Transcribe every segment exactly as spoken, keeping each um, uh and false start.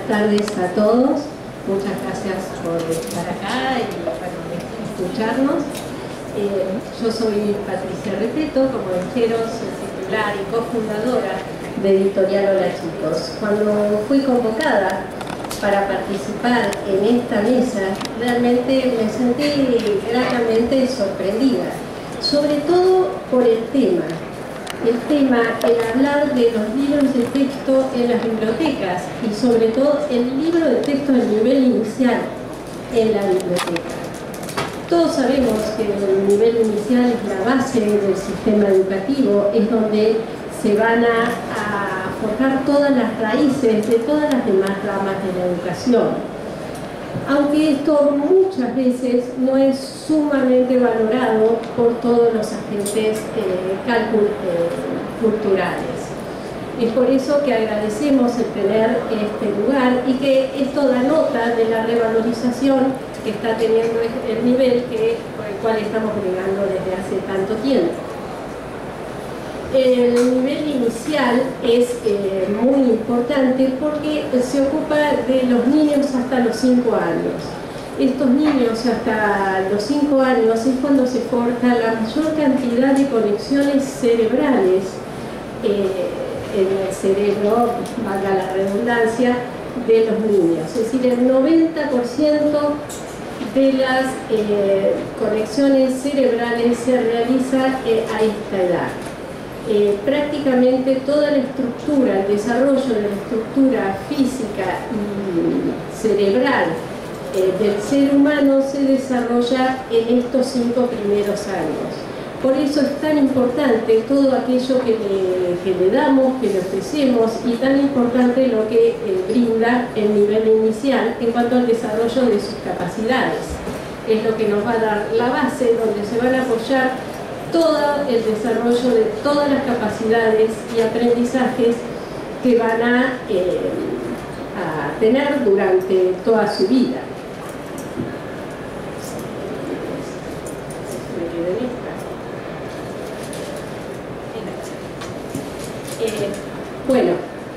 tardes a todos. Muchas gracias por estar acá y bueno, escucharnos. Eh, yo soy Patricia Repeto, como dijeron, soy titular y cofundadora de Editorial Hola Chicos. Cuando fui convocada para participar en esta mesa, realmente me sentí gratamente sorprendida, sobre todo por el tema. El tema, el hablar de los libros de texto en las bibliotecas y sobre todo el libro de texto del nivel inicial en la biblioteca. Todos sabemos que el nivel inicial es la base del sistema educativo, es donde se van a, a forjar todas las raíces de todas las demás ramas de la educación. Aunque esto muchas veces no es sumamente valorado por todos los agentes eh, cálculo, eh, culturales. Es por eso que agradecemos el tener este lugar y que esto da nota de la revalorización que está teniendo el nivel que, por el cual estamos bregando desde hace tanto tiempo. El nivel inicial es eh, muy importante porque se ocupa de los niños hasta los cinco años. Estos niños hasta los cinco años es cuando se forja la mayor cantidad de conexiones cerebrales eh, en el cerebro, valga la redundancia, de los niños. Es decir, el noventa por ciento de las eh, conexiones cerebrales se realiza eh, a esta edad. Eh, prácticamente toda la estructura, el desarrollo de la estructura física y cerebral eh, del ser humano se desarrolla en estos cinco primeros años. Por eso es tan importante todo aquello que le, que le damos, que le ofrecemos, y tan importante lo que eh, brinda el nivel inicial en cuanto al desarrollo de sus capacidades. Es lo que nos va a dar la base donde se van a apoyar todo el desarrollo de todas las capacidades y aprendizajes que van a, eh, a tener durante toda su vida. Eh, bueno,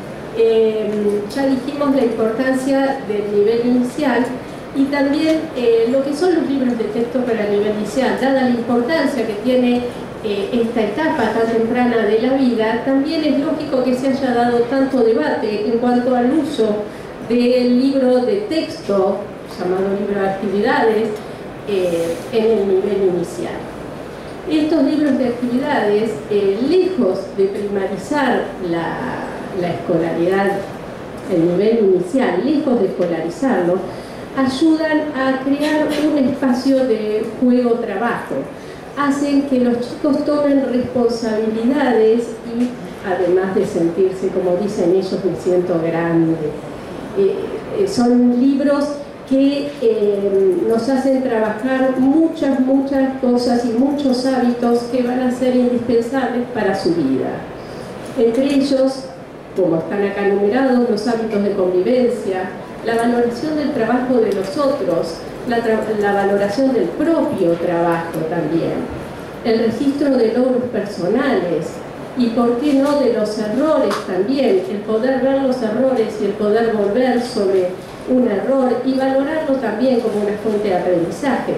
eh, ya dijimos la importancia del nivel inicial y también eh, lo que son los libros de texto para el nivel inicial. Dada la importancia que tiene eh, esta etapa tan temprana de la vida, también es lógico que se haya dado tanto debate en cuanto al uso del libro de texto, llamado libro de actividades, eh, en el nivel inicial. Estos libros de actividades, eh, lejos de primarizar la, la escolaridad, el nivel inicial, lejos de escolarizarlo, ayudan a crear un espacio de juego-trabajo, hacen que los chicos tomen responsabilidades y, además de sentirse, como dicen ellos, me siento grande. Eh, eh, son libros que eh, nos hacen trabajar muchas, muchas cosas y muchos hábitos que van a ser indispensables para su vida. Entre ellos, como están acá numerados, los hábitos de convivencia, la valoración del trabajo de los otros, la, la valoración del propio trabajo también, el registro de logros personales y, por qué no, de los errores también, el poder ver los errores y el poder volver sobre un error y valorarlo también como una fuente de aprendizaje,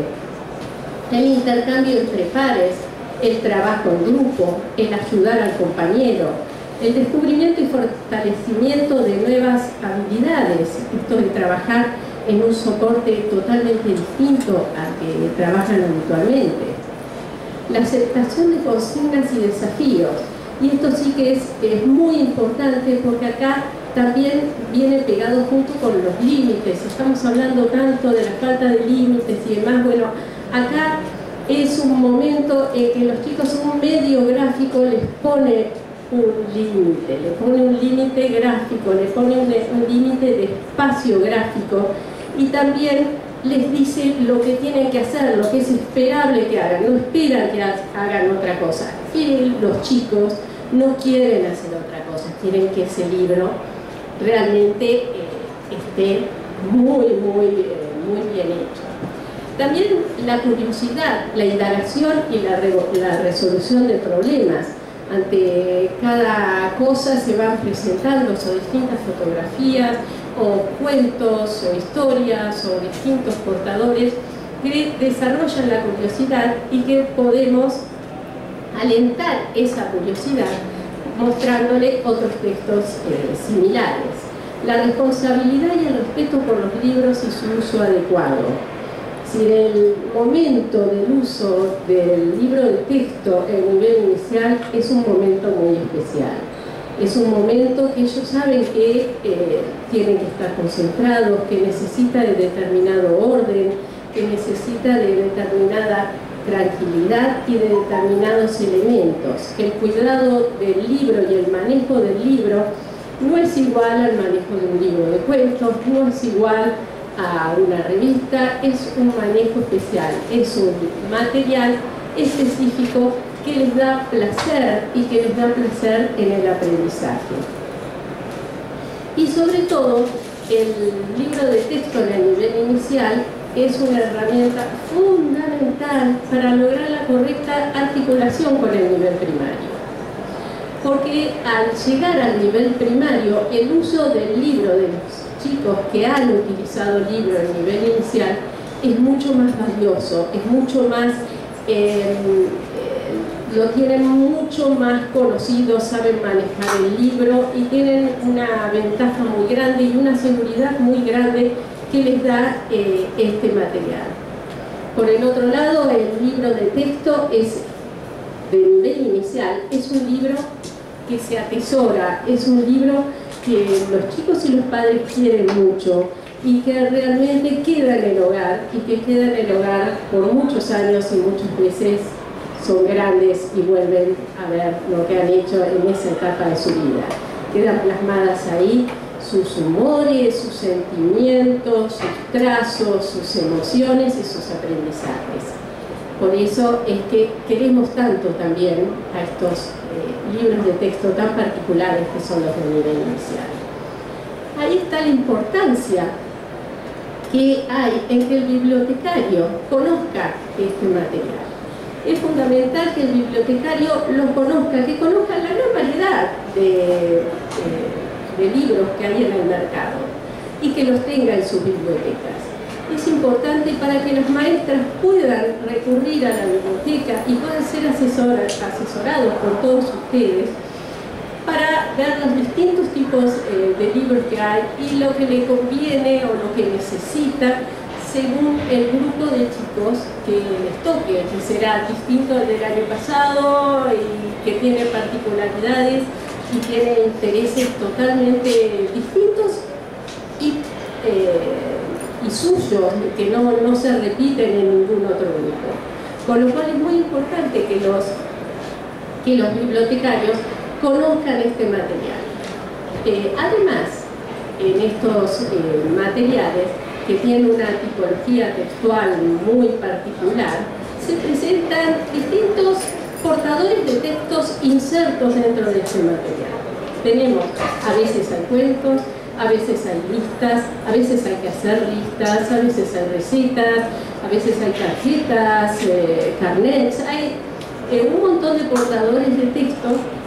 el intercambio entre pares, el trabajo en grupo, el ayudar al compañero, el descubrimiento y fortalecimiento de nuevas habilidades, esto de trabajar en un soporte totalmente distinto al que trabajan habitualmente. La aceptación de consignas y desafíos, y esto sí que es, es muy importante porque acá también viene pegado junto con los límites. Estamos hablando tanto de la falta de límites y demás. Bueno, acá es un momento en que los chicos un medio gráfico les pone un límite, le pone un límite gráfico, le pone un, un límite de espacio gráfico y también les dice lo que tienen que hacer, lo que es esperable que hagan, no esperan que hagan otra cosa. Y los chicos no quieren hacer otra cosa, quieren que ese libro realmente eh, esté muy, muy, eh, muy bien hecho. También la curiosidad, la indagación y la, re la resolución de problemas. Ante cada cosa se van presentando o distintas fotografías o cuentos o historias o distintos portadores que desarrollan la curiosidad y que podemos alentar esa curiosidad mostrándole otros textos eh, similares. La responsabilidad y el respeto por los libros y su uso adecuado. Si en el momento del uso del libro de texto en nivel inicial es un momento muy especial. Es un momento que ellos saben que eh, tienen que estar concentrados, que necesita de determinado orden, que necesita de determinada tranquilidad y de determinados elementos. Que el cuidado del libro y el manejo del libro no es igual al manejo de un libro de cuentos, no es igual a una revista, es un manejo especial, es un material específico que les da placer y que les da placer en el aprendizaje. Y sobre todo, el libro de texto en el nivel inicial es una herramienta fundamental para lograr la correcta articulación con el nivel primario. Porque al llegar al nivel primario, el uso del libro de los chicos que han utilizado libro en nivel inicial es mucho más valioso, es mucho más, eh, eh, lo tienen mucho más conocido, saben manejar el libro y tienen una ventaja muy grande y una seguridad muy grande que les da eh, este material. Por el otro lado, el libro de texto es de nivel inicial, es un libro que se atesora, es un libro que los chicos y los padres quieren mucho y que realmente queda en el hogar y que queda en el hogar por muchos años y muchas veces son grandes y vuelven a ver lo que han hecho en esa etapa de su vida. Quedan plasmadas ahí sus humores, sus sentimientos, sus trazos, sus emociones y sus aprendizajes. Por eso es que queremos tanto también a estos eh, libros de texto tan particulares que son los de nivel inicial. Ahí está la importancia que hay en que el bibliotecario conozca este material. Es fundamental que el bibliotecario lo conozca, que conozca la gran variedad de, eh, de libros que hay en el mercado y que los tenga en sus bibliotecas. Es importante para que las maestras puedan recurrir a la biblioteca y puedan ser asesoras, asesorados por todos ustedes para ver los distintos tipos eh, de libros que hay y lo que le conviene o lo que necesita según el grupo de chicos que les toque, que será distinto al del año pasado y que tiene particularidades y tiene intereses totalmente distintos y eh, y suyos, que no, no se repiten en ningún otro grupo. Con lo cual es muy importante que los, que los bibliotecarios conozcan este material. Eh, además, en estos eh, materiales, que tienen una tipología textual muy particular, se presentan distintos portadores de textos insertos dentro de este material. Tenemos, a veces hay cuentos, a veces hay listas, a veces hay que hacer listas, a veces hay recetas, a veces hay tarjetas, eh, carnets, hay eh, un montón de portadores de texto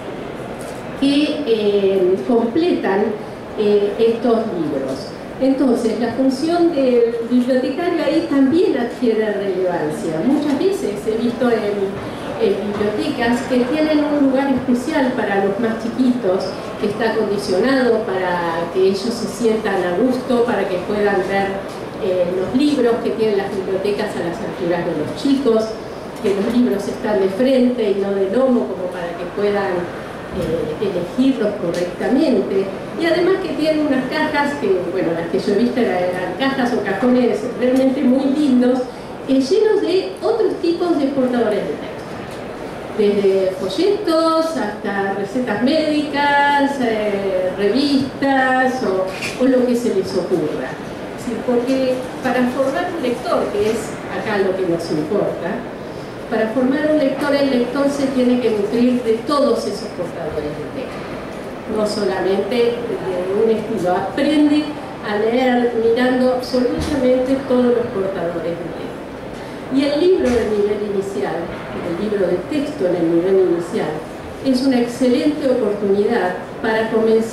que eh, completan eh, estos libros. Entonces, la función del bibliotecario ahí también adquiere relevancia. Muchas veces he visto en en bibliotecas que tienen un lugar especial para los más chiquitos, que está acondicionado para que ellos se sientan a gusto, para que puedan ver eh, los libros que tienen las bibliotecas a las alturas de los chicos, que los libros están de frente y no de lomo, como para que puedan eh, elegirlos correctamente. Y además que tienen unas cajas, que bueno, las que yo he visto eran, eran cajas o cajones realmente muy lindos, eh, llenos de otros tipos de portadores de texto. Desde folletos hasta recetas médicas, eh, revistas o, o lo que se les ocurra. ¿Sí? Porque para formar un lector, que es acá lo que nos importa, para formar un lector, el lector se tiene que nutrir de todos esos portadores de texto. No solamente de un estilo, aprende a leer mirando absolutamente todos los portadores de texto. Y el libro de nivel inicial, el libro de texto en el nivel inicial, es una excelente oportunidad para comenzar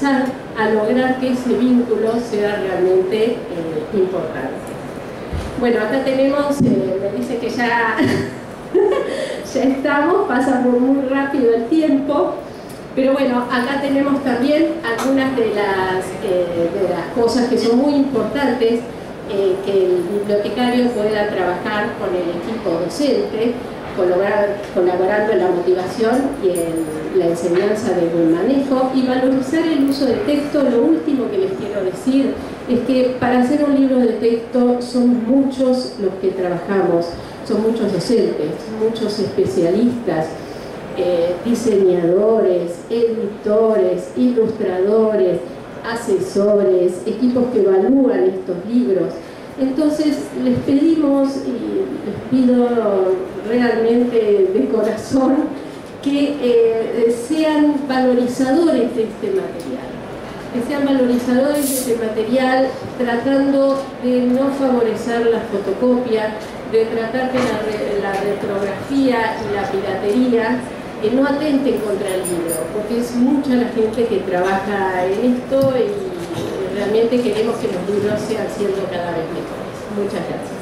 a lograr que ese vínculo sea realmente eh, importante. Bueno, acá tenemos, eh, me dice que ya, ya estamos, pasa muy, muy rápido el tiempo, pero bueno, acá tenemos también algunas de las, eh, de las cosas que son muy importantes, eh, que el bibliotecario pueda trabajar con el equipo docente, colaborar, colaborando en la motivación y en la enseñanza del buen manejo y valorizar el uso de texto. Lo último que les quiero decir es que para hacer un libro de texto son muchos los que trabajamos, son muchos docentes, muchos especialistas, eh, diseñadores, editores, ilustradores, asesores, equipos que evalúan estos libros. Entonces les pedimos y les pido realmente de corazón que eh, sean valorizadores de este material, que sean valorizadores de este material tratando de no favorecer la fotocopia, de tratar que la, re, la retrografía y la piratería eh, no atenten contra el libro, porque es mucha la gente que trabaja en esto y realmente queremos que los libros sigan siendo cada vez mejores. Muchas gracias.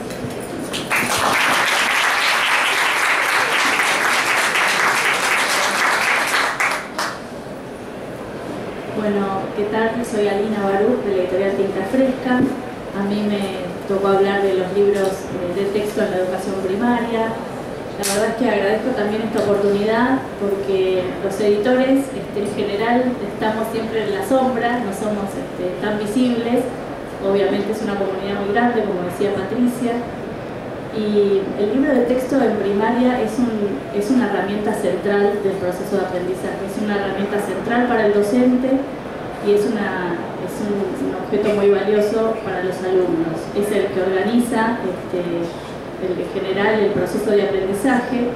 Bueno, ¿qué tal? Soy Alina Baruch, de la editorial Tinta Fresca. A mí me tocó hablar de los libros de texto en la educación primaria. La verdad es que agradezco también esta oportunidad porque los editores este, en general estamos siempre en la sombra, no somos este, tan visibles. Obviamente es una comunidad muy grande, como decía Patricia. Y el libro de texto en primaria es, un, es una herramienta central del proceso de aprendizaje, es una herramienta central para el docente y es, una, es un, un objeto muy valioso para los alumnos. Es el que organiza este, el, en general el proceso de aprendizaje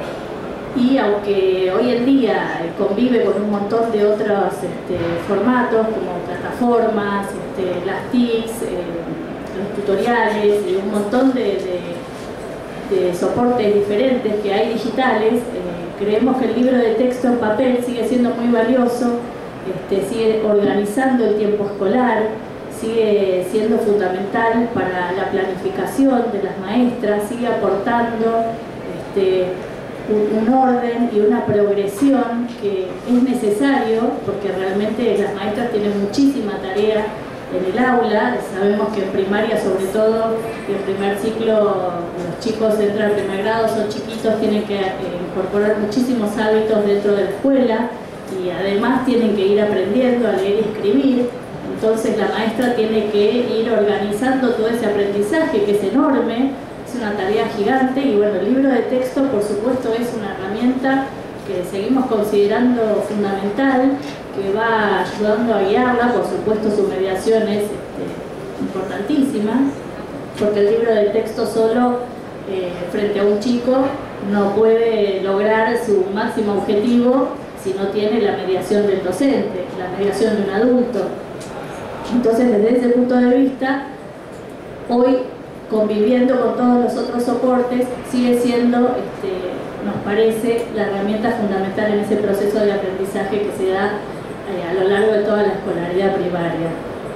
y aunque hoy en día convive con un montón de otros este, formatos como plataformas, este, las T I Cs, eh, los tutoriales y un montón de, de, de soportes diferentes que hay digitales, eh, creemos que el libro de texto en papel sigue siendo muy valioso, este, sigue organizando el tiempo escolar, sigue siendo fundamental para la planificación de las maestras, sigue aportando este, un, un orden y una progresión que es necesario porque realmente las maestras tienen muchísima tarea en el aula. Sabemos que en primaria, sobre todo en el primer ciclo, los chicos entran al primer grado, son chiquitos, tienen que eh, incorporar muchísimos hábitos dentro de la escuela y además tienen que ir aprendiendo a leer y escribir. Entonces la maestra tiene que ir organizando todo ese aprendizaje que es enorme, es una tarea gigante y bueno, el libro de texto por supuesto es una herramienta que seguimos considerando fundamental, que va ayudando a guiarla, por supuesto su mediación es este, importantísima, porque el libro de texto solo eh, frente a un chico no puede lograr su máximo objetivo si no tiene la mediación del docente, la mediación de un adulto. Entonces desde ese punto de vista, hoy conviviendo con todos los otros soportes, sigue siendo, este, nos parece, la herramienta fundamental en ese proceso de aprendizaje que se da eh, a lo largo de toda la escolaridad primaria.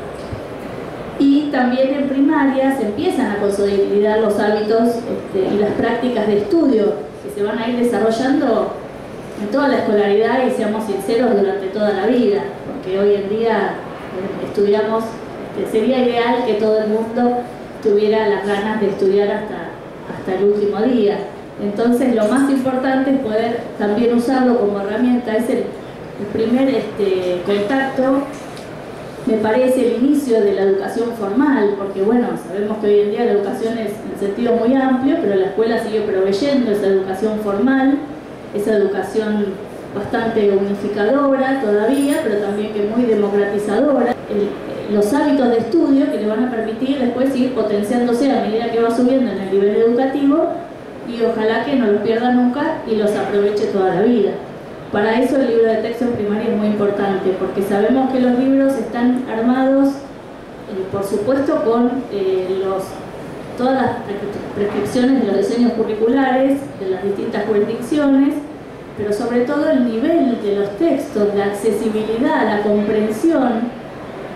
Y también en primaria se empiezan a consolidar los hábitos este, y las prácticas de estudio que se van a ir desarrollando en toda la escolaridad y seamos sinceros durante toda la vida, porque hoy en día eh, estudiamos, este, sería ideal que todo el mundo tuviera las ganas de estudiar hasta, hasta el último día. Entonces lo más importante es poder también usarlo como herramienta, es el, el primer este, contacto, me parece el inicio de la educación formal, porque bueno, sabemos que hoy en día la educación es en sentido muy amplio, pero la escuela sigue proveyendo esa educación formal, esa educación bastante unificadora todavía, pero también que muy democratizadora. El, los hábitos de estudio que le van a permitir después ir potenciándose a medida que va subiendo en el nivel educativo y ojalá que no los pierda nunca y los aproveche toda la vida. Para eso el libro de texto en primaria es muy importante, porque sabemos que los libros están armados, eh, por supuesto, con eh, los, todas las prescripciones de los diseños curriculares de las distintas jurisdicciones, pero sobre todo el nivel de los textos, la accesibilidad, la comprensión,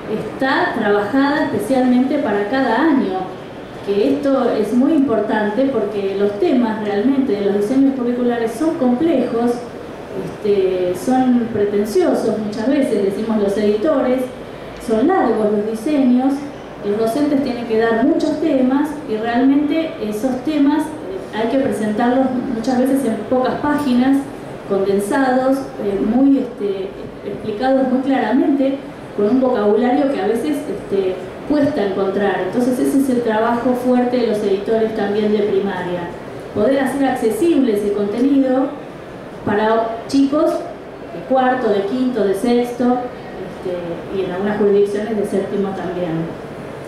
está trabajada especialmente para cada año, que esto es muy importante porque los temas realmente de los diseños curriculares son complejos, este, son pretenciosos muchas veces, decimos los editores, son largos los diseños, los docentes tienen que dar muchos temas y realmente esos temas hay que presentarlos muchas veces en pocas páginas, condensados, eh, muy este, explicados muy claramente, con un vocabulario que a veces este, cuesta encontrar. Entonces ese es el trabajo fuerte de los editores también de primaria. Poder hacer accesible ese contenido para chicos de cuarto, de quinto, de sexto, este, y en algunas jurisdicciones de séptimo también.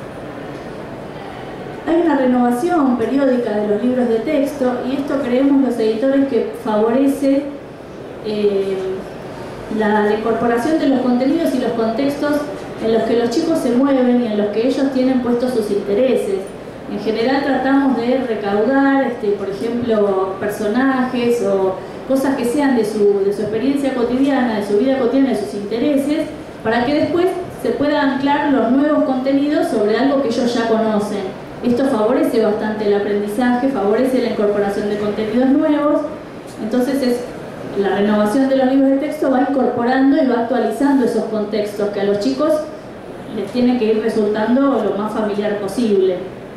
Hay una renovación periódica de los libros de texto y esto creemos los editores que favorece eh, la incorporación de los contenidos y los contextos en los que los chicos se mueven y en los que ellos tienen puestos sus intereses. En general tratamos de recaudar, este, por ejemplo, personajes o cosas que sean de su, de su experiencia cotidiana, de su vida cotidiana, de sus intereses, para que después se puedan anclar los nuevos contenidos sobre algo que ellos ya conocen. Esto favorece bastante el aprendizaje, favorece la incorporación de contenidos nuevos, entonces es, la renovación de los libros de texto va incorporando y va actualizando esos contextos que a los chicos les tiene que ir resultando lo más familiar posible.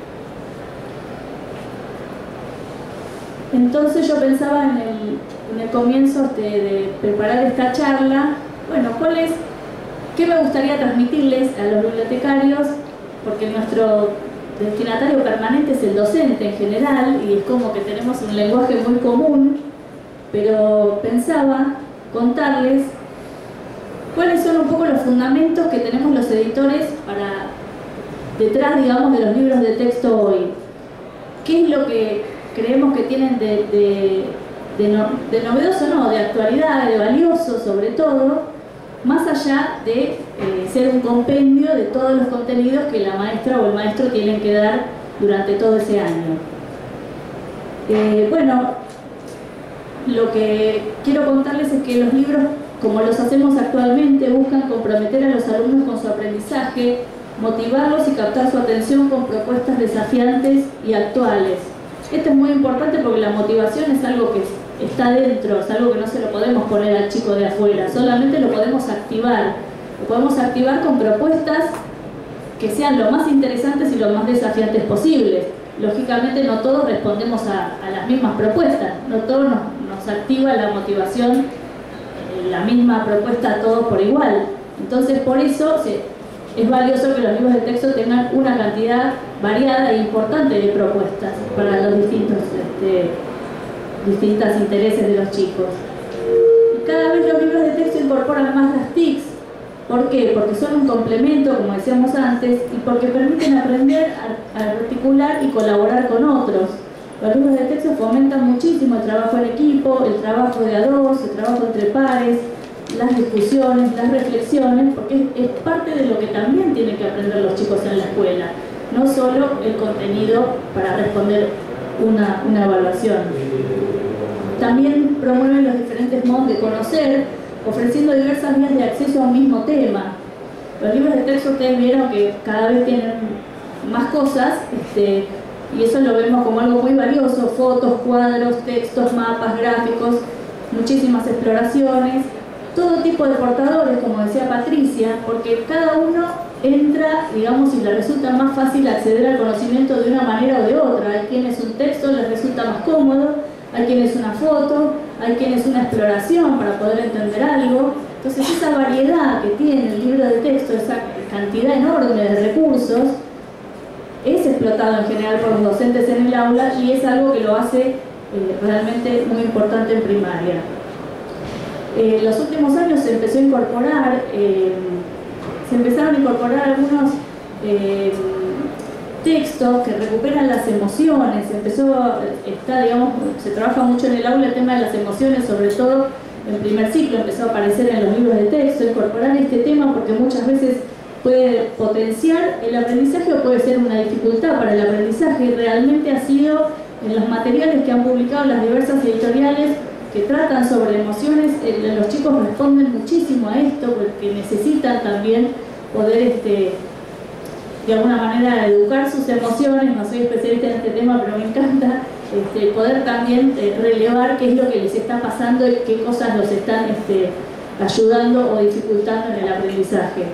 Entonces yo pensaba en el, en el comienzo de, de preparar esta charla, bueno, ¿cuál es, qué me gustaría transmitirles a los bibliotecarios? Porque nuestro destinatario permanente es el docente en general y es como que tenemos un lenguaje muy común, pero pensaba contarles cuáles son un poco los fundamentos que tenemos los editores para detrás, digamos, de los libros de texto hoy. ¿Qué es lo que creemos que tienen de, de, de, no, de novedoso, no, de actualidad, de valioso sobre todo, más allá de eh, ser un compendio de todos los contenidos que la maestra o el maestro tienen que dar durante todo ese año? Eh, bueno, lo que quiero contarles es que los libros, como los hacemos actualmente, buscan comprometer a los alumnos con su aprendizaje, motivarlos y captar su atención con propuestas desafiantes y actuales. Esto es muy importante porque la motivación es algo que está dentro, es algo que no se lo podemos poner al chico de afuera, solamente lo podemos activar. Lo podemos activar con propuestas que sean lo más interesantes y lo más desafiantes posibles. Lógicamente no todos respondemos a, a las mismas propuestas, no todos nos, nos activa la motivación, la misma propuesta a todos por igual. Entonces por eso sí, es valioso que los libros de texto tengan una cantidad variada e importante de propuestas para los distintos este, distintos intereses de los chicos. Y cada vez los libros de texto incorporan más las T I Cs. ¿Por qué? Porque son un complemento, como decíamos antes, y porque permiten aprender a, a articular y colaborar con otros. Los libros de texto fomentan muchísimo el trabajo en equipo, el trabajo de a dos, el trabajo entre pares, las discusiones, las reflexiones, porque es, es parte de lo que también tienen que aprender los chicos en la escuela, no solo el contenido para responder una, una evaluación. También promueven los diferentes modos de conocer, ofreciendo diversas vías de acceso a un mismo tema. Los libros de texto ustedes vieron que cada vez tienen más cosas, este, y eso lo vemos como algo muy valioso: fotos, cuadros, textos, mapas, gráficos, muchísimas exploraciones, todo tipo de portadores, como decía Patricia, porque cada uno entra, digamos, y le resulta más fácil acceder al conocimiento de una manera o de otra. Hay quienes un texto les resulta más cómodo, hay quienes una foto, hay quienes una exploración para poder entender algo. Entonces esa variedad que tiene el libro de texto, esa cantidad enorme de recursos, es explotado en general por los docentes en el aula y es algo que lo hace eh, realmente muy importante en primaria. En eh, los últimos años se empezó a incorporar, eh, se empezaron a incorporar algunos eh, textos que recuperan las emociones. Empezó, está, digamos, se trabaja mucho en el aula el tema de las emociones, sobre todo en primer ciclo empezó a aparecer en los libros de texto, incorporar este tema porque muchas veces puede potenciar el aprendizaje o puede ser una dificultad para el aprendizaje, y realmente ha sido en los materiales que han publicado las diversas editoriales que tratan sobre emociones, eh, los chicos responden muchísimo a esto porque necesitan también poder este, de alguna manera educar sus emociones. No soy especialista en este tema, pero me encanta este, poder también eh, relevar qué es lo que les está pasando y qué cosas los están este, ayudando o dificultando en el aprendizaje.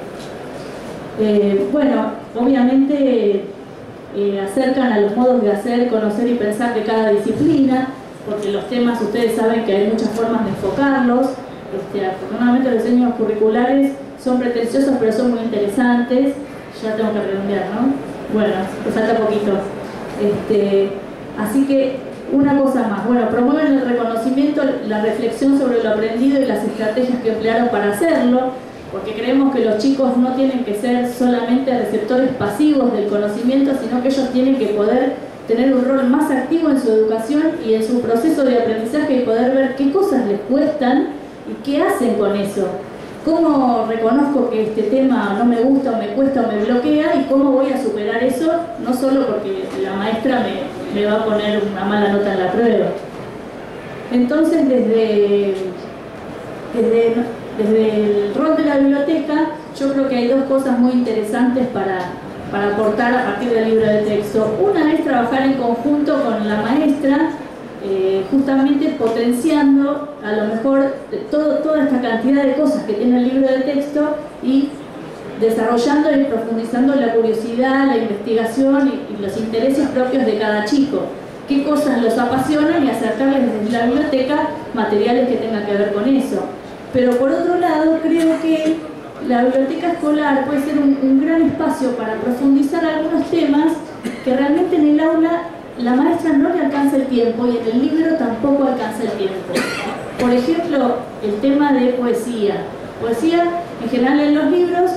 Eh, bueno, obviamente eh, acercan a los modos de hacer, conocer y pensar de cada disciplina, porque los temas ustedes saben que hay muchas formas de enfocarlos. Este, afortunadamente los diseños curriculares son pretenciosos pero son muy interesantes. Ya tengo que redondear, ¿no? Bueno, pues falta poquito. Este, así que una cosa más. Bueno, promueven el reconocimiento, la reflexión sobre lo aprendido y las estrategias que emplearon para hacerlo, porque creemos que los chicos no tienen que ser solamente receptores pasivos del conocimiento, sino que ellos tienen que poder tener un rol más activo en su educación y en su proceso de aprendizaje y poder ver qué cosas les cuestan y qué hacen con eso. Cómo reconozco que este tema no me gusta o me cuesta o me bloquea y cómo voy a superar eso, no solo porque la maestra me, me va a poner una mala nota en la prueba. Entonces, desde, desde, desde el rol de la biblioteca, yo creo que hay dos cosas muy interesantes para, para aportar a partir del libro de texto. Una es trabajar en conjunto con la maestra, Eh, justamente potenciando a lo mejor todo, toda esta cantidad de cosas que tiene el libro de texto y desarrollando y profundizando la curiosidad, la investigación y, y los intereses propios de cada chico. Qué cosas los apasionan y acercarles desde la biblioteca materiales que tengan que ver con eso. Pero por otro lado, creo que la biblioteca escolar puede ser un, un gran espacio para profundizar algunos temas que realmente en el aula la maestra no le alcanza el tiempo y en el libro tampoco alcanza el tiempo. Por ejemplo, el tema de poesía. Poesía, en general en los libros,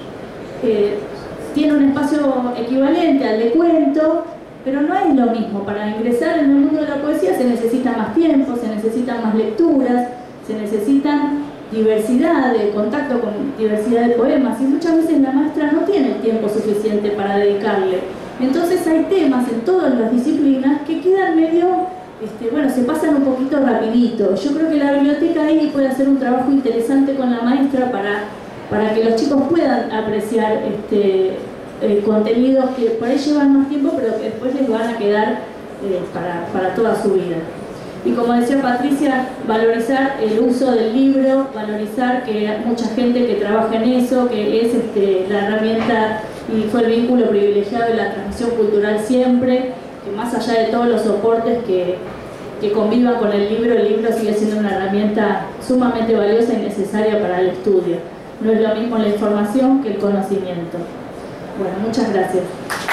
eh, tiene un espacio equivalente al de cuento, pero no es lo mismo. Para ingresar en el mundo de la poesía se necesita más tiempo, se necesitan más lecturas, se necesitan diversidad de contacto con diversidad de poemas y muchas veces la maestra no tiene el tiempo suficiente para dedicarle. Entonces hay temas en todas las disciplinas que quedan medio, este, bueno, se pasan un poquito rapidito. Yo creo que la biblioteca ahí puede hacer un trabajo interesante con la maestra para, para que los chicos puedan apreciar este, eh, contenidos que por ahí llevan más tiempo, pero que después les van a quedar eh, para, para toda su vida. Y como decía Patricia, valorizar el uso del libro, valorizar que hay mucha gente que trabaja en eso, que es este, la herramienta y fue el vínculo privilegiado de la transmisión cultural siempre, que más allá de todos los soportes que, que convivan con el libro, el libro sigue siendo una herramienta sumamente valiosa y necesaria para el estudio. No es lo mismo la información que el conocimiento. Bueno, muchas gracias.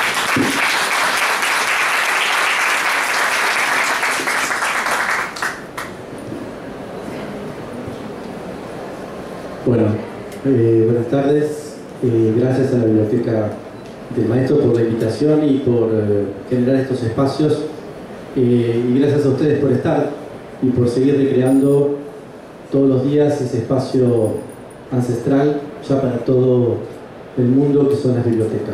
Bueno, eh, buenas tardes. Eh, gracias a la Biblioteca del Maestro por la invitación y por eh, generar estos espacios. Eh, y gracias a ustedes por estar y por seguir recreando todos los días ese espacio ancestral ya para todo el mundo que son las bibliotecas.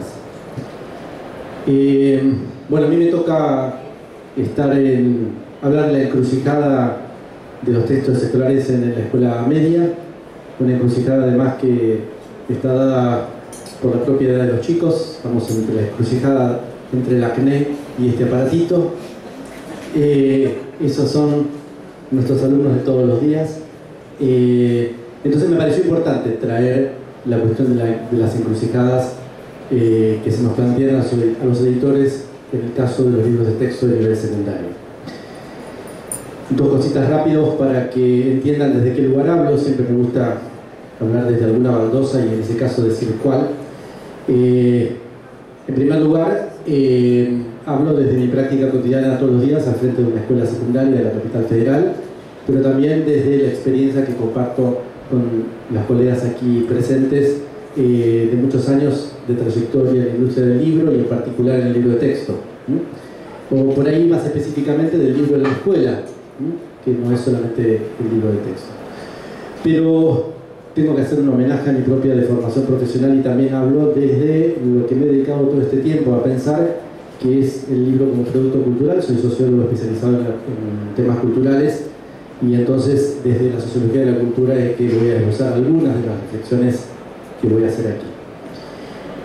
Eh, bueno, a mí me toca estar en hablar de la encrucijada de los textos escolares en la escuela media, una encrucijada además que está dada por la propia edad de los chicos. Estamos entre la encrucijada entre el acné y este aparatito. Eh, esos son nuestros alumnos de todos los días. Eh, entonces me pareció importante traer la cuestión de, la, de las encrucijadas eh, que se nos plantean a, a los editores en el caso de los libros de texto de nivel secundario. Dos cositas rápidos para que entiendan desde qué lugar hablo. Siempre me gusta hablar desde alguna baldosa y en ese caso decir cuál. Eh, en primer lugar, eh, hablo desde mi práctica cotidiana todos los días al frente de una escuela secundaria de la capital federal, pero también desde la experiencia que comparto con las colegas aquí presentes eh, de muchos años de trayectoria en la industria del libro y en particular en el libro de texto. ¿Mm? O por ahí más específicamente del libro de la escuela, ¿Mm? que no es solamente el libro de texto. Pero tengo que hacer un homenaje a mi propia deformación profesional y también hablo desde lo que me he dedicado todo este tiempo a pensar, que es el libro como producto cultural. Soy sociólogo especializado en, en temas culturales y entonces desde la sociología de la cultura es que voy a usar algunas de las reflexiones que voy a hacer aquí.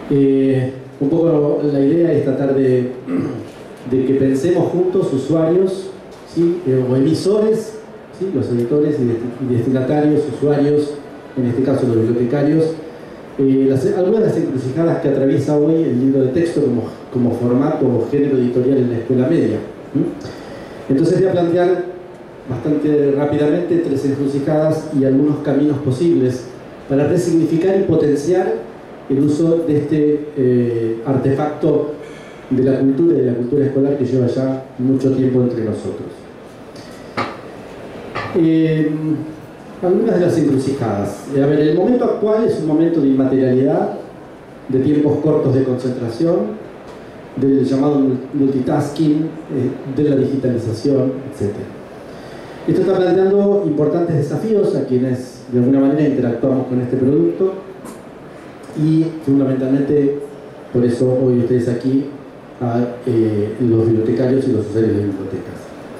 Eh, un poco la idea es tratar de, de que pensemos juntos, usuarios, ¿sí? eh, o emisores, ¿sí? Los editores y destinatarios, usuarios, en este caso los bibliotecarios, eh, las, algunas de las encrucijadas que atraviesa hoy el libro de texto como, como formato o género editorial en la escuela media. ¿Mm? Entonces voy a plantear bastante rápidamente tres encrucijadas y algunos caminos posibles para resignificar y potenciar el uso de este eh, artefacto de la cultura y de la cultura escolar que lleva ya mucho tiempo entre nosotros. Eh, algunas de las encrucijadas. A ver, el momento actual es un momento de inmaterialidad, de tiempos cortos de concentración, del llamado multitasking, eh, de la digitalización, etcétera. Esto está planteando importantes desafíos a quienes de alguna manera interactuamos con este producto y fundamentalmente, por eso hoy ustedes aquí, a eh, los bibliotecarios y los usuarios de bibliotecas.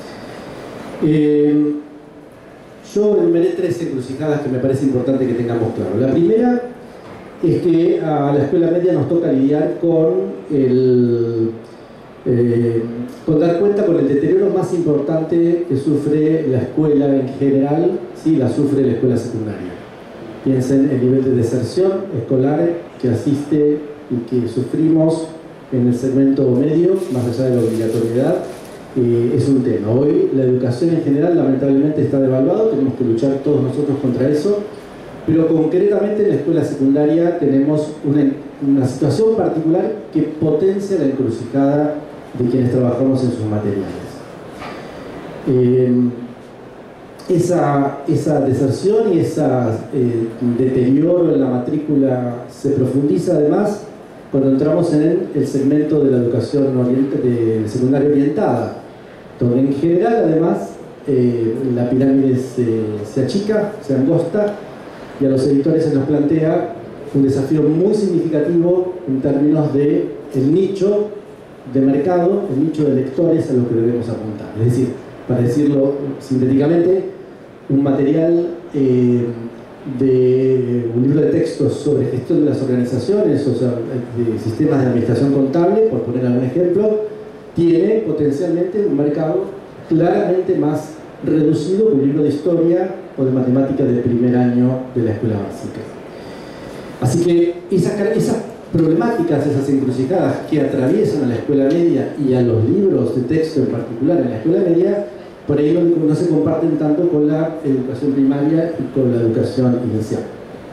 Eh, yo enumeré tres encrucijadas que me parece importante que tengamos claro. La primera es que a la escuela media nos toca lidiar con el... Eh, con dar cuenta con el deterioro más importante que sufre la escuela en general, sí, la sufre la escuela secundaria. Piensen en el nivel de deserción escolar que asiste y que sufrimos en el segmento medio, más allá de la obligatoriedad, eh, es un tema. Hoy la educación en general lamentablemente está devaluada, tenemos que luchar todos nosotros contra eso, pero concretamente en la escuela secundaria tenemos una, una situación particular que potencia la encrucijada de quienes trabajamos en sus materiales. Eh, esa, esa deserción y ese eh, deterioro en la matrícula se profundiza además cuando entramos en el segmento de la educación de secundaria orientada, donde en general además eh, la pirámide se, se achica, se angosta, y a los editores se nos plantea un desafío muy significativo en términos de el nicho de mercado, el nicho de lectores a lo que debemos apuntar. Es decir, para decirlo sintéticamente, un material eh, de un libro de textos sobre gestión de las organizaciones, o sea, de sistemas de administración contable, por poner algún ejemplo, tiene potencialmente un mercado claramente más reducido que un libro de historia o de matemática de primer año de la escuela básica. Así que esas, esas problemáticas, esas encrucijadas que atraviesan a la escuela media y a los libros de texto en particular en la escuela media, por ahí no, no se comparten tanto con la educación primaria y con la educación inicial.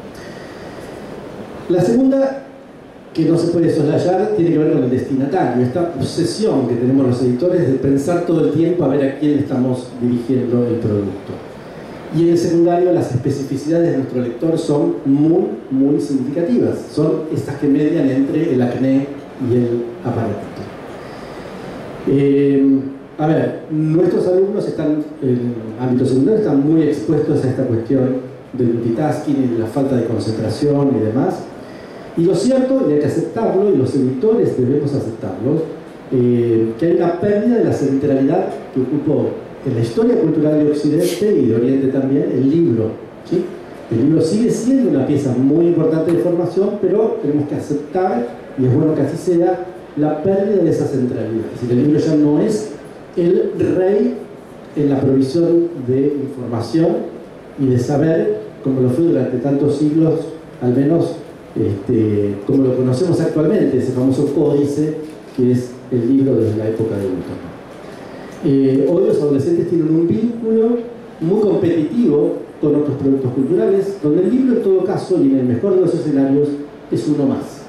La segunda, que no se puede soslayar, tiene que ver con el destinatario, esta obsesión que tenemos los editores de pensar todo el tiempo a ver a quién estamos dirigiendo el producto. Y en el secundario las especificidades de nuestro lector son muy, muy significativas. Son estas que median entre el acné y el aparatito. Eh, a ver, nuestros alumnos están, en el ámbito secundario, están muy expuestos a esta cuestión del multitasking y de la falta de concentración y demás. Y lo cierto, y hay que aceptarlo, y los editores debemos aceptarlo, eh, que hay una pérdida de la centralidad que ocupó en la historia cultural de Occidente y de Oriente también el libro, ¿sí? El libro sigue siendo una pieza muy importante de formación, pero tenemos que aceptar, y es bueno que así sea, la pérdida de esa centralidad. Es decir, el libro ya no es el rey en la provisión de información y de saber, como lo fue durante tantos siglos, al menos este, como lo conocemos actualmente, ese famoso códice que es el libro desde la época de Gutenberg. Eh, hoy los adolescentes tienen un vínculo muy competitivo con otros productos culturales, donde el libro en todo caso, y en el mejor de los escenarios, es uno más.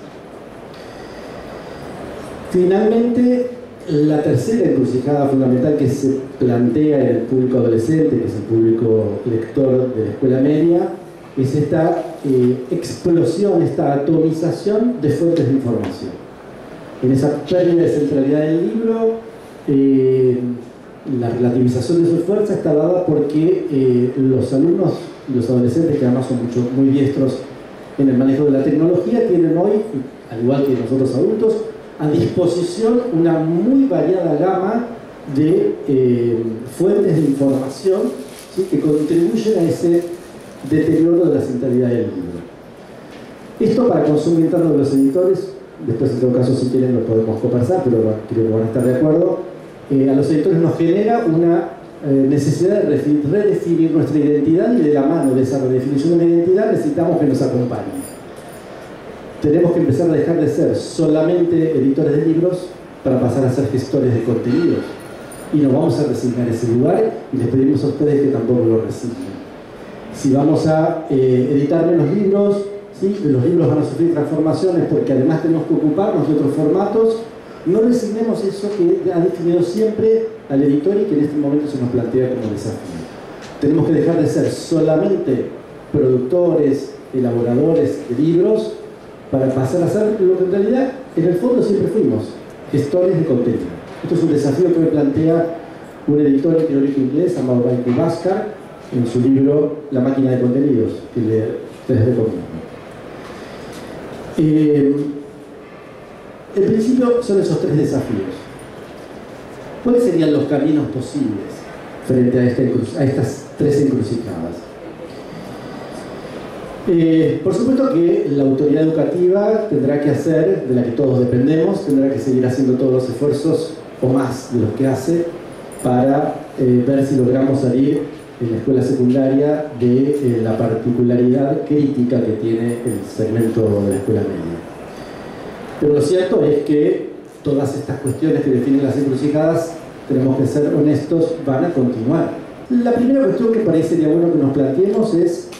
Finalmente, la tercera encrucijada fundamental que se plantea en el público adolescente, que es el público lector de la escuela media, es esta eh, explosión, esta atomización de fuentes de información. En esa pérdida de centralidad del libro, eh, la relativización de su fuerza está dada porque eh, los alumnos y los adolescentes, que además son mucho, muy diestros en el manejo de la tecnología, tienen hoy, al igual que nosotros adultos, a disposición una muy variada gama de eh, fuentes de información, ¿sí?, que contribuyen a ese deterioro de la centralidad del libro. Esto para consumo interno de los editores después en todo caso si quieren lo podemos conversar, pero bueno, creo que van a estar de acuerdo, eh, a los editores nos genera una eh, necesidad de redefinir nuestra identidad, y de la mano de esa redefinición de la identidad necesitamos que nos acompañen. Tenemos que empezar a dejar de ser solamente editores de libros para pasar a ser gestores de contenidos, y nos vamos a resignar ese lugar, y les pedimos a ustedes que tampoco lo resignen. Si vamos a eh, editar menos libros, ¿sí? Los libros van a sufrir transformaciones porque además tenemos que ocuparnos de otros formatos, no resignemos eso que ha definido siempre al editor y que en este momento se nos plantea como desafío. Tenemos que dejar de ser solamente productores, elaboradores de libros, para pasar a ser lo que en realidad en el fondo siempre fuimos, gestores de contenido. Esto es un desafío que me plantea un editor teórico inglés llamado Michael Bhaskar en su libro La máquina de contenidos, que les recomiendo. Eh, en principio son esos tres desafíos. ¿Cuáles serían los caminos posibles frente a, esta, a estas tres encrucijadas? Eh, por supuesto que la autoridad educativa tendrá que hacer, de la que todos dependemos, tendrá que seguir haciendo todos los esfuerzos, o más de los que hace, para eh, ver si logramos salir en la escuela secundaria de eh, la particularidad crítica que tiene el segmento de la escuela media. Pero lo cierto es que todas estas cuestiones que definen las encrucijadas, tenemos que ser honestos, van a continuar. La primera cuestión que parecería bueno que nos planteemos es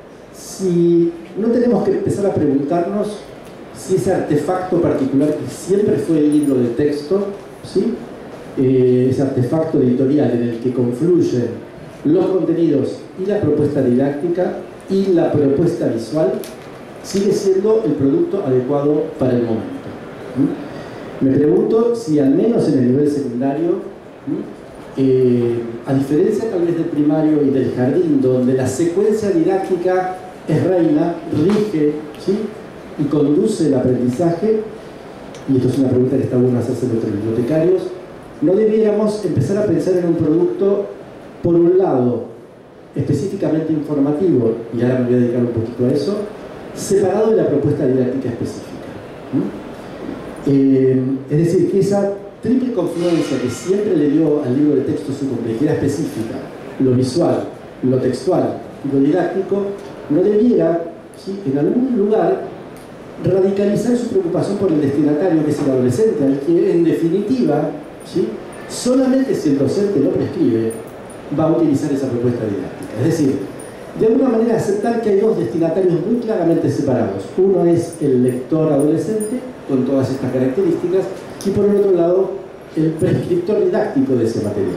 si no tenemos que empezar a preguntarnos si ese artefacto particular que siempre fue el libro de texto, ¿sí? eh, ese artefacto editorial en el que confluyen los contenidos y la propuesta didáctica y la propuesta visual, sigue siendo el producto adecuado para el momento. ¿Mm? Me pregunto si al menos en el nivel secundario, ¿Mm? eh, a diferencia tal vez del primario y del jardín, donde la secuencia didáctica es reina, rige, ¿sí? y conduce el aprendizaje, y esto es una pregunta que está bueno hacerse entre bibliotecarios, no debiéramos empezar a pensar en un producto, por un lado, específicamente informativo, y ahora me voy a dedicar un poquito a eso, separado de la propuesta didáctica específica. ¿Mm? Eh, es decir, que esa triple confluencia que siempre le dio al libro de texto su complejidad específica, lo visual, lo textual y lo didáctico, no debiera, ¿sí? en algún lugar, radicalizar su preocupación por el destinatario, que es el adolescente, al que en definitiva, ¿sí? solamente si el docente lo prescribe, va a utilizar esa propuesta didáctica. Es decir, de alguna manera aceptar que hay dos destinatarios muy claramente separados. Uno es el lector adolescente, con todas estas características, y por el otro lado, el prescriptor didáctico de ese material.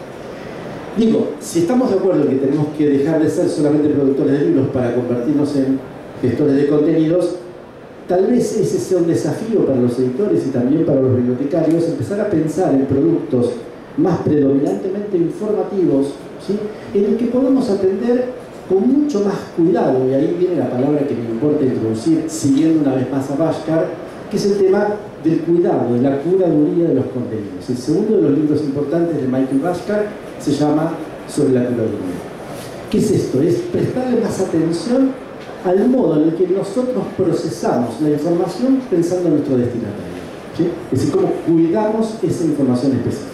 Digo, si estamos de acuerdo en que tenemos que dejar de ser solamente productores de libros para convertirnos en gestores de contenidos, tal vez ese sea un desafío para los editores y también para los bibliotecarios, empezar a pensar en productos más predominantemente informativos, ¿sí? en el que podamos atender con mucho más cuidado, y ahí viene la palabra que me importa introducir, siguiendo una vez más a Bhaskar, que es el tema del cuidado, de la curaduría de los contenidos. El segundo de los libros importantes de Michael Bhaskar se llama Sobre la curaduría. ¿Qué es esto? Es prestarle más atención al modo en el que nosotros procesamos la información pensando en nuestro destinatario, ¿sí? Es decir, cómo cuidamos esa información específica.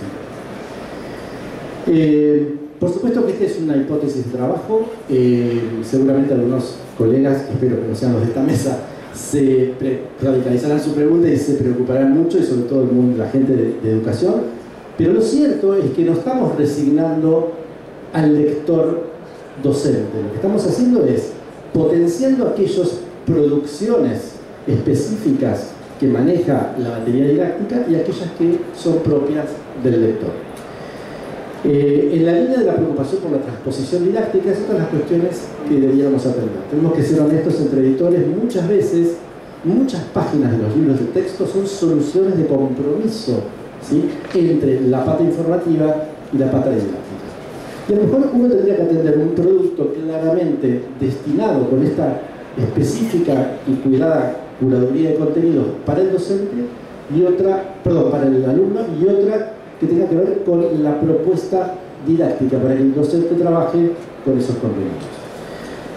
Eh, por supuesto que esta es una hipótesis de trabajo. Eh, seguramente algunos colegas, espero que no sean los de esta mesa, se radicalizarán su pregunta y se preocuparán mucho, y sobre todo el mundo, la gente de, de educación. Pero lo cierto es que no estamos resignando al lector docente. Lo que estamos haciendo es potenciando aquellas producciones específicas que maneja la materia didáctica y aquellas que son propias del lector. Eh, en la línea de la preocupación por la transposición didáctica, esas son las cuestiones que deberíamos atender. Tenemos que ser honestos entre editores. Muchas veces, muchas páginas de los libros de texto son soluciones de compromiso, ¿sí? entre la pata informativa y la pata didáctica. Y a lo mejor uno tendría que atender un producto claramente destinado con esta específica y cuidada curaduría de contenidos para el docente, y otra, perdón, para el alumno, y otra que tenga que ver con la propuesta didáctica para que el docente trabaje con esos contenidos.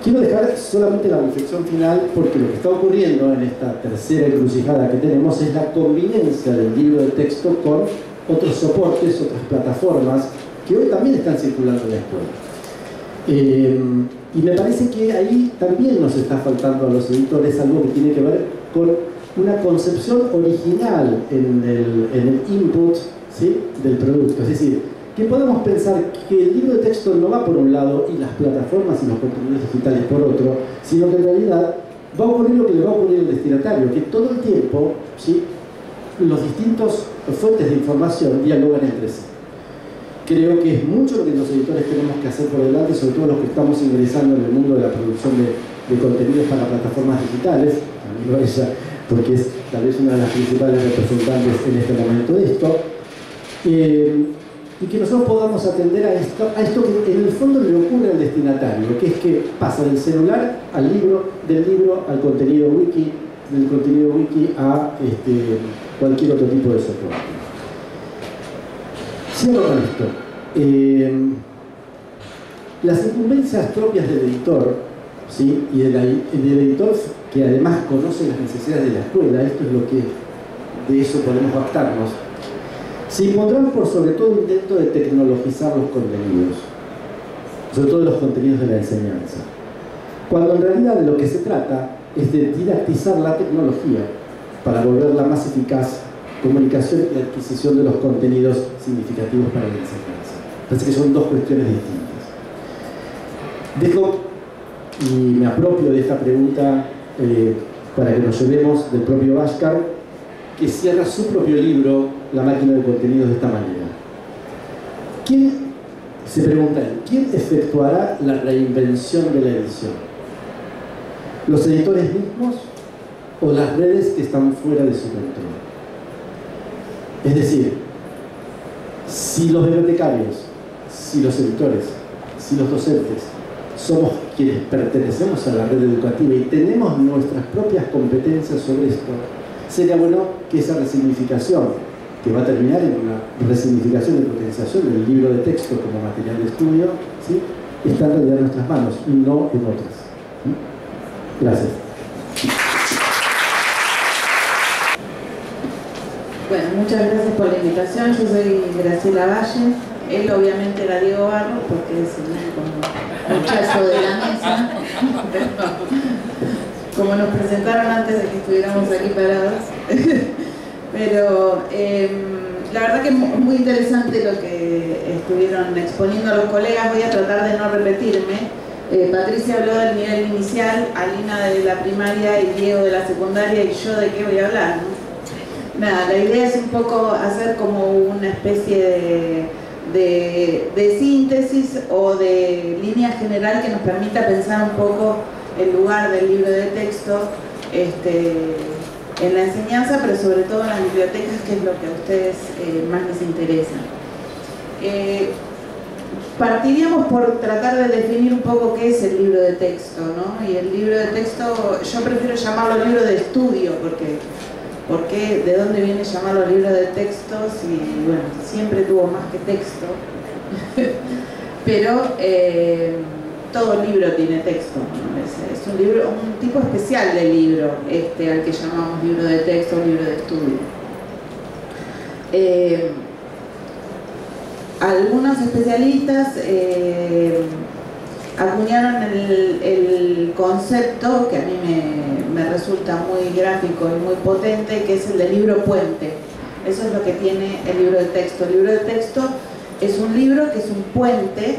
quiero dejar solamente la reflexión final, porque lo que está ocurriendo en esta tercera encrucijada que tenemos es la convivencia del libro de texto con otros soportes, otras plataformas que hoy también están circulando en la escuela. Eh, y me parece que ahí también nos está faltando a los editores algo que tiene que ver con una concepción original en el, en el input, ¿sí?, del producto. Es decir, que podemos pensar que el libro de texto no va por un lado y las plataformas y los contenidos digitales por otro, sino que en realidad va a ocurrir lo que le va a ocurrir al destinatario, que todo el tiempo, ¿sí?, los distintos fuentes de información dialogan entre sí. Creo que es mucho lo que los editores tenemos que hacer por delante, sobre todo los que estamos ingresando en el mundo de la producción de, de contenidos para plataformas digitales, amigo ella, porque es tal vez una de las principales representantes en este momento de esto, eh, y que nosotros podamos atender a esto, a esto que en el fondo le ocurre al destinatario, que es que pasa del celular al libro, del libro al contenido wiki, del contenido wiki a este, cualquier otro tipo de soporte. Cierro con esto. Eh, las incumbencias propias del editor, ¿sí?, y del, del editor que además conoce las necesidades de la escuela, esto es lo que de eso podemos bastarnos, se impondrán por sobre todo el intento de tecnologizar los contenidos, sobre todo los contenidos de la enseñanza, cuando en realidad de lo que se trata es de didactizar la tecnología para volverla más eficaz, comunicación y adquisición de los contenidos significativos para la enseñanza. Parece que son dos cuestiones distintas. Dejo y me apropio de esta pregunta eh, para que nos llevemos del propio Bhaskar, que cierra su propio libro, La máquina de contenidos, de esta manera. ¿Quién, se pregunta él, quién efectuará la reinvención de la edición? ¿Los editores mismos o las redes que están fuera de su control? Es decir, si los bibliotecarios, si los editores, si los docentes somos quienes pertenecemos a la red educativa y tenemos nuestras propias competencias sobre esto, sería bueno que esa resignificación, que va a terminar en una resignificación y potenciación del libro de texto como material de estudio, ¿sí?, está en realidad en nuestras manos y no en otras. ¿Sí? Gracias. Bueno, muchas gracias por la invitación. Yo soy Graciela Valle. Él obviamente era Diego Barros porque es el muchacho de la mesa. Como nos presentaron antes de que estuviéramos aquí parados. Pero eh, la verdad que es muy interesante lo que estuvieron exponiendo los colegas. Voy a tratar de no repetirme. Eh, Patricia habló del nivel inicial, Alina de la primaria y Diego de la secundaria, y yo de qué voy a hablar, ¿no? Nada, la idea es un poco hacer como una especie de, de, de síntesis o de línea general que nos permita pensar un poco el lugar del libro de texto este, en la enseñanza, pero sobre todo en las bibliotecas, que es lo que a ustedes eh, más les interesa. Eh, partiríamos por tratar de definir un poco qué es el libro de texto, ¿no? Y el libro de texto, yo prefiero llamarlo libro de estudio, porque ¿por qué? ¿De dónde viene llamarlo libro de texto? Si, bueno, siempre tuvo más que texto. Pero eh, todo libro tiene texto, ¿no? es, es un libro, un tipo especial de libro, este, al que llamamos libro de texto o libro de estudio. Eh, algunos especialistas eh, acuñaron el, el concepto que a mí me, me resulta muy gráfico y muy potente, que es el de libro puente. Eso es lo que tiene el libro de texto. El libro de texto es un libro que es un puente,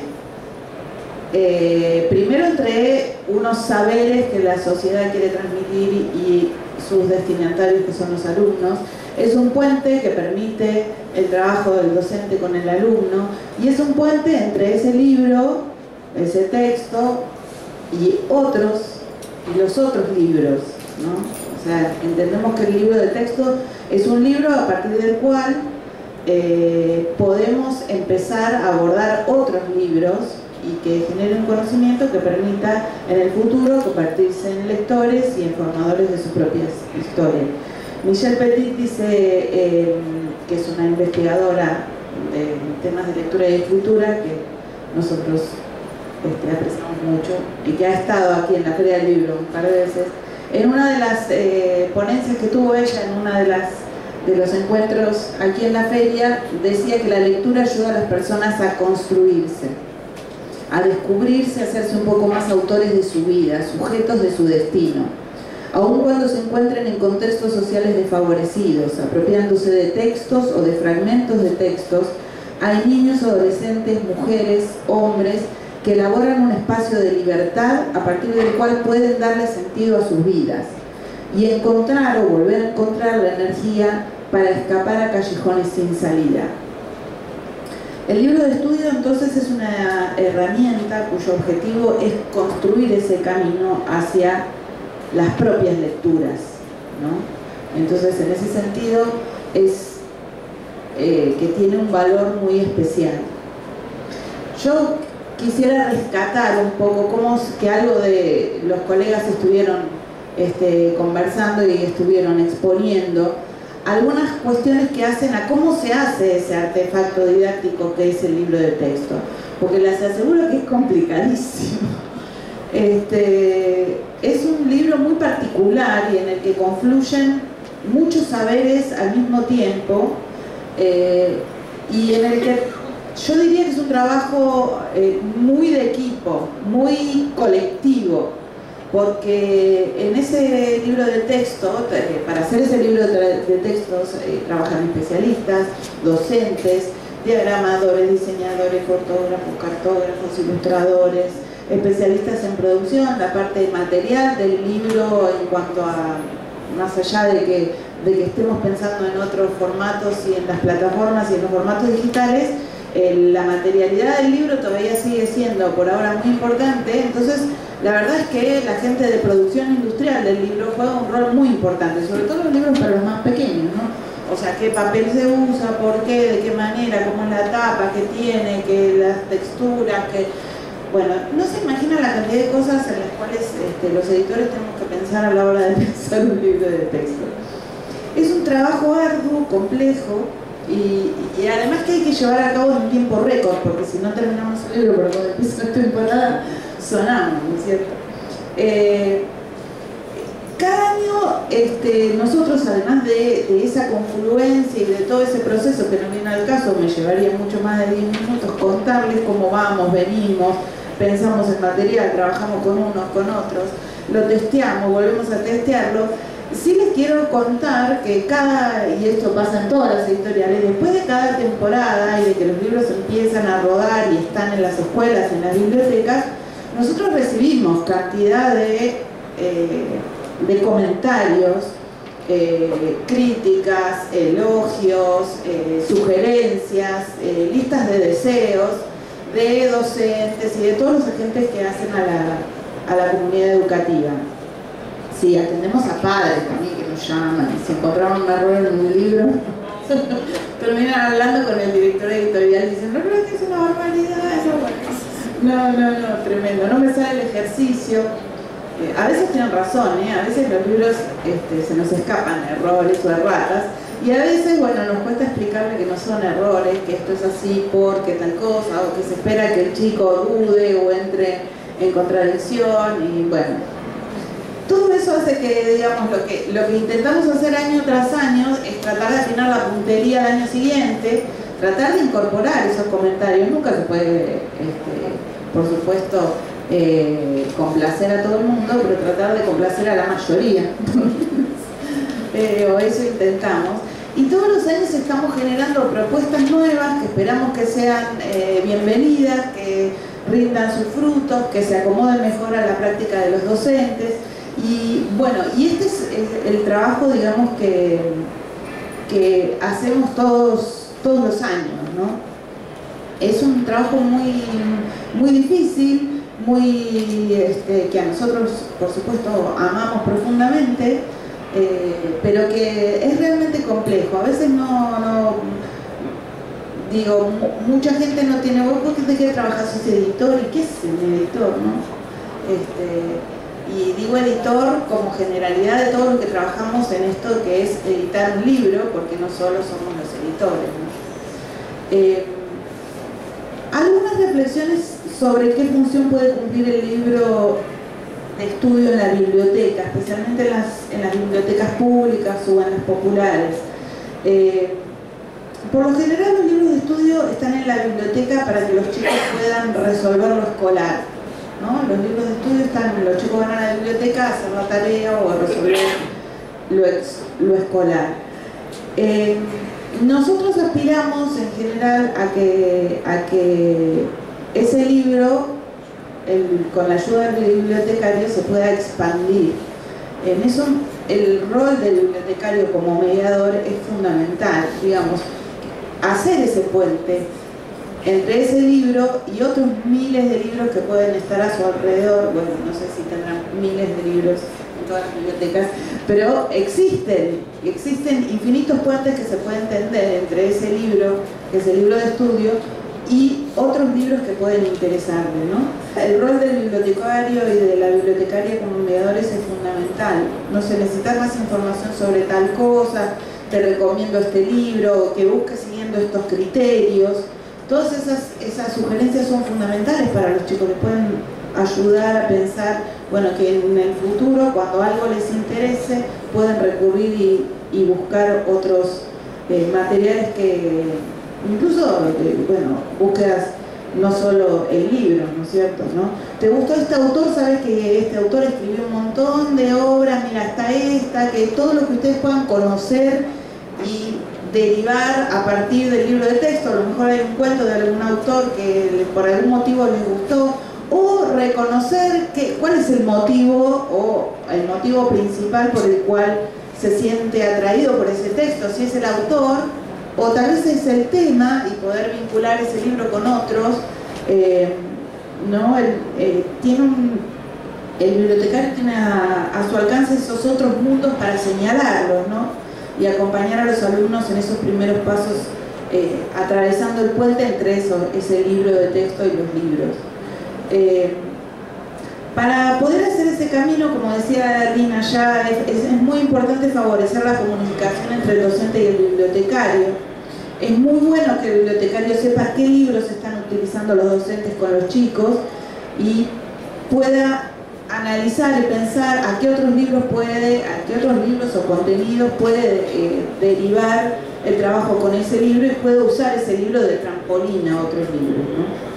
eh, primero entre unos saberes que la sociedad quiere transmitir y sus destinatarios, que son los alumnos. Es un puente que permite el trabajo del docente con el alumno, y es un puente entre ese libro, ese texto, y otros, y los otros libros, ¿no? O sea, entendemos que el libro de texto es un libro a partir del cual eh, podemos empezar a abordar otros libros y que genere un conocimiento que permita en el futuro convertirse en lectores y en formadores de sus propias historias. Michelle Petit dice eh, que es una investigadora de temas de lectura y escritura, que nosotros este, apreciamos mucho y que ha estado aquí en la Feria del Libro un par de veces, en una de las eh, ponencias que tuvo ella, en una de las de los encuentros aquí en la feria, decía que la lectura ayuda a las personas a construirse, a descubrirse, a hacerse un poco más autores de su vida, sujetos de su destino, aun cuando se encuentren en contextos sociales desfavorecidos, apropiándose de textos o de fragmentos de textos. Hay niños, adolescentes, mujeres, hombres que elaboran un espacio de libertad a partir del cual pueden darle sentido a sus vidas y encontrar o volver a encontrar la energía para escapar a callejones sin salida. El libro de estudio entonces es una herramienta cuyo objetivo es construir ese camino hacia las propias lecturas, ¿no? Entonces, en ese sentido es eh, que tiene un valor muy especial. Yo quisiera rescatar un poco cómo que algo de los colegas estuvieron Este, conversando y estuvieron exponiendo algunas cuestiones que hacen a cómo se hace ese artefacto didáctico que es el libro de texto, porque les aseguro que es complicadísimo. Este, es un libro muy particular y en el que confluyen muchos saberes al mismo tiempo, eh, y en el que yo diría que es un trabajo eh, muy de equipo, muy colectivo, porque en ese libro de texto, para hacer ese libro de textos, eh, trabajan especialistas, docentes, diagramadores, diseñadores, fotógrafos, cartógrafos, ilustradores, especialistas en producción, la parte material del libro en cuanto a, más allá de que, de que estemos pensando en otros formatos y en las plataformas y en los formatos digitales, eh, la materialidad del libro todavía sigue siendo por ahora muy importante. Entonces, la verdad es que la gente de producción industrial del libro juega un rol muy importante, sobre todo los libros para los más pequeños, ¿no? O sea, qué papel se usa, por qué, de qué manera, cómo es la tapa, qué tiene, qué las texturas, que... Bueno, no se imagina la cantidad de cosas en las cuales este, los editores tenemos que pensar a la hora de pensar un libro de texto. Es un trabajo arduo, complejo, y, y además que hay que llevar a cabo en un tiempo récord, porque si no terminamos el libro, pero cuando empieza la temporada, sonamos, ¿no es cierto? Eh, cada año este, nosotros, además de, de esa confluencia y de todo ese proceso que no viene al caso, me llevaría mucho más de diez minutos contarles cómo vamos, venimos, pensamos en material, trabajamos con unos, con otros, lo testeamos, volvemos a testearlo. Sí les quiero contar que cada, y esto pasa en todas las editoriales, después de cada temporada y de que los libros empiezan a rodar y están en las escuelas, en las bibliotecas, nosotros recibimos cantidad de, eh, de comentarios, eh, críticas, elogios, eh, sugerencias, eh, listas de deseos de docentes y de todos los agentes que hacen a la, a la comunidad educativa. Sí, atendemos a padres también que nos llaman y se encontraron un error en un libro, terminan hablando con el director editorial y dicen, no, creo que es una barbaridad, eso. No, no, no, tremendo, no me sale el ejercicio. Eh, a veces tienen razón, ¿eh? A veces los libros este, se nos escapan errores o erratas, y a veces, bueno, nos cuesta explicarle que no son errores, que esto es así porque tal cosa, o que se espera que el chico dude o entre en contradicción, y bueno. Todo eso hace que, digamos, lo que, lo que intentamos hacer año tras año es tratar de afinar la puntería al año siguiente, tratar de incorporar esos comentarios. Nunca se puede, este, por supuesto, eh, complacer a todo el mundo, pero tratar de complacer a la mayoría. eh, o eso intentamos. Y todos los años estamos generando propuestas nuevas que esperamos que sean eh, bienvenidas, que rindan sus frutos, que se acomoden mejor a la práctica de los docentes. Y bueno, y este es el, el trabajo, digamos, que, que hacemos todos, todos los años, ¿no? Es un trabajo muy, muy difícil, muy, este, que a nosotros, por supuesto, amamos profundamente, eh, pero que es realmente complejo. A veces no, no digo, mucha gente no tiene voz porque te quiere trabajar, sos editor, ¿y qué es un editor, no? Este, Y digo editor como generalidad de todo lo que trabajamos en esto que es editar un libro, porque no solo somos los editores, ¿no? Eh, algunas reflexiones sobre qué función puede cumplir el libro de estudio en la biblioteca, especialmente en las, en las bibliotecas públicas o en las populares. Eh, por lo general los libros de estudio están en la biblioteca para que los chicos puedan resolver lo escolar, ¿no? Los libros de estudio están, los chicos van a la biblioteca a hacer la tarea o a resolver lo, ex, lo escolar. Eh, nosotros aspiramos en general a que, a que ese libro, el, con la ayuda del bibliotecario, se pueda expandir. En eso el rol del bibliotecario como mediador es fundamental, digamos, hacer ese puente entre ese libro y otros miles de libros que pueden estar a su alrededor. Bueno, no sé si tendrán miles de libros en todas las bibliotecas, pero existen, existen infinitos puentes que se pueden tender entre ese libro, que es el libro de estudio, y otros libros que pueden interesarle, ¿no? El rol del bibliotecario y de la bibliotecaria como mediadores es fundamental. No se necesita más información sobre tal cosa, te recomiendo este libro, que busques siguiendo estos criterios. Todas esas, esas sugerencias son fundamentales para los chicos, les pueden ayudar a pensar, bueno, que en el futuro, cuando algo les interese, pueden recurrir y, y buscar otros eh, materiales que, incluso, eh, bueno, búsquedas, no solo el libro, ¿no es cierto?, ¿no? ¿Te gustó este autor? Sabes que este autor escribió un montón de obras, mira, está esta, que todo lo que ustedes puedan conocer y derivar a partir del libro de texto. A lo mejor hay un cuento de algún autor que por algún motivo les gustó, o reconocer que, cuál es el motivo o el motivo principal por el cual se siente atraído por ese texto, si es el autor o tal vez es el tema, y poder vincular ese libro con otros. eh, ¿no? el, eh, tiene un, el bibliotecario tiene a, a su alcance esos otros mundos para señalarlos, ¿no? Y acompañar a los alumnos en esos primeros pasos, eh, atravesando el puente entre eso, ese libro de texto y los libros. Eh, para poder hacer ese camino, como decía Lina ya, es, es muy importante favorecer la comunicación entre el docente y el bibliotecario. Es muy bueno que el bibliotecario sepa qué libros están utilizando los docentes con los chicos y pueda analizar y pensar a qué otros libros puede, a qué otros libros o contenidos puede eh, derivar el trabajo con ese libro, y puede usar ese libro de trampolín a otros libros, ¿no?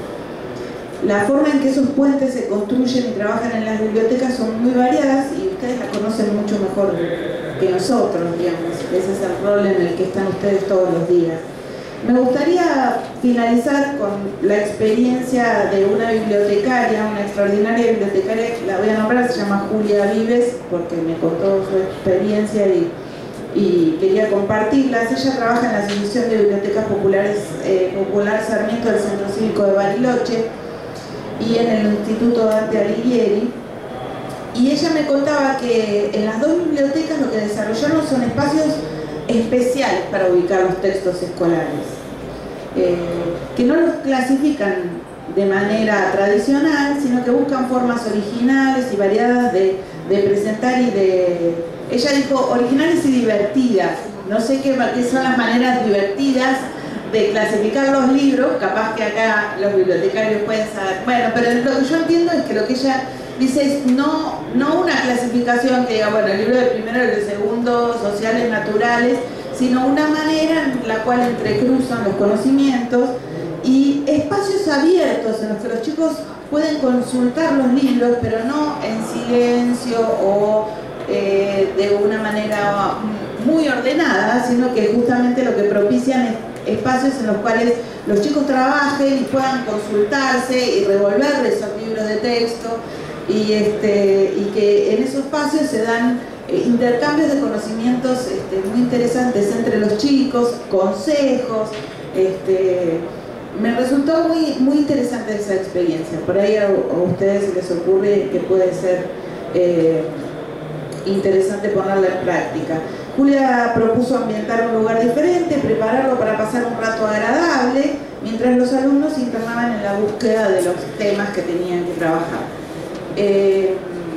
La forma en que esos puentes se construyen y trabajan en las bibliotecas son muy variadas, y ustedes la conocen mucho mejor que nosotros, digamos. Ese es el rol en el que están ustedes todos los días. Me gustaría finalizar con la experiencia de una bibliotecaria, una extraordinaria bibliotecaria, la voy a nombrar, se llama Julia Vives, porque me contó su experiencia y, y quería compartirlas. Ella trabaja en la Asociación de Bibliotecas Populares eh, Popular Sarmiento del Centro Cívico de Bariloche y en el Instituto Dante Alighieri, y ella me contaba que en las dos bibliotecas lo que desarrollaron son espacios especiales para ubicar los textos escolares, eh, que no los clasifican de manera tradicional, sino que buscan formas originales y variadas de, de presentar y de... Ella dijo originales y divertidas. No sé qué, qué son las maneras divertidas de clasificar los libros, capaz que acá los bibliotecarios pueden saber. Bueno, pero lo que yo entiendo es que lo que ella dice es no, no una clasificación que diga, bueno, el libro del primero y el segundo, sociales, naturales, sino una manera en la cual entrecruzan los conocimientos y espacios abiertos en los que los chicos pueden consultar los libros, pero no en silencio o eh, de una manera muy ordenada, sino que justamente lo que propician es espacios en los cuales los chicos trabajen y puedan consultarse y revolver esos libros de texto, y, este, y que en esos espacios se dan eh, intercambios de conocimientos este, muy interesantes entre los chicos, consejos. Este, me resultó muy, muy interesante esa experiencia. Por ahí a, a ustedes les ocurre que puede ser eh, interesante ponerla en práctica. Julia propuso ambientar un lugar diferente, prepararlo para pasar un rato agradable, mientras los alumnos se internaban en la búsqueda de los temas que tenían que trabajar. Eh,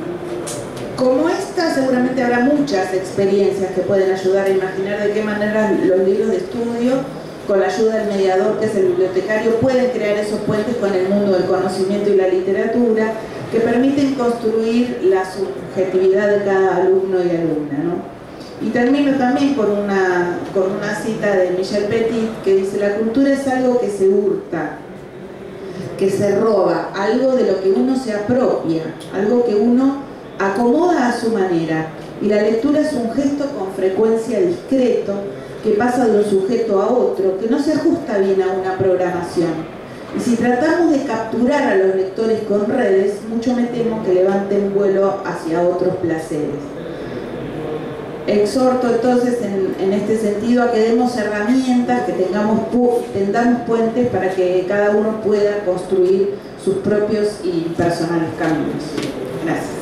como esta, seguramente habrá muchas experiencias que pueden ayudar a imaginar de qué manera los libros de estudio con la ayuda del mediador, que es el bibliotecario, pueden crear esos puentes con el mundo del conocimiento y la literatura, que permiten construir la subjetividad de cada alumno y alumna, ¿no? Y termino también con una, con una cita de Michel Petit, que dice: la cultura es algo que se hurta, que se roba, algo de lo que uno se apropia, algo que uno acomoda a su manera. Y la lectura es un gesto con frecuencia discreto, que pasa de un sujeto a otro, que no se ajusta bien a una programación. Y si tratamos de capturar a los lectores con redes, mucho me temo que levanten vuelo hacia otros placeres. Exhorto entonces en, en este sentido a que demos herramientas, que tengamos, pu tendamos puentes para que cada uno pueda construir sus propios y personales caminos. Gracias.